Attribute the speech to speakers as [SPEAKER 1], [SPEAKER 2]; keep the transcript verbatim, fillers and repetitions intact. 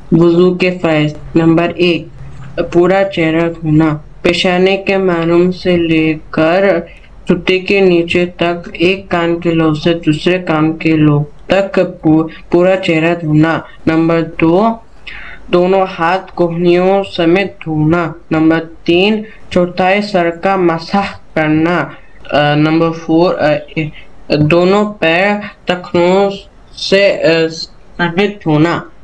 [SPEAKER 1] वुजू के फ़र्ज़। नंबर एक, पूरा चेहरा धोना। पेशानी के मालूम से लेकर छुट्टी के नीचे तक, एक कान के लोब से दूसरे कान के लोब तक पूरा चेहरा धोना। नंबर दो, दोनों हाथ कोहनियों समेत धोना। नंबर तीन, चौथाई सर का मसाह करना। नंबर फोर, दोनों पैर टखनों से समेत धोना।